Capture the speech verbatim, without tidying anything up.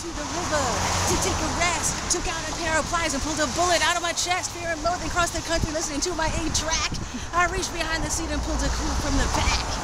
to the river to take a rest. Took out a pair of pliers and pulled a bullet out of my chest. Fear and loathing across the country listening to my eight track. I reached behind the seat and pulled a clue from the back.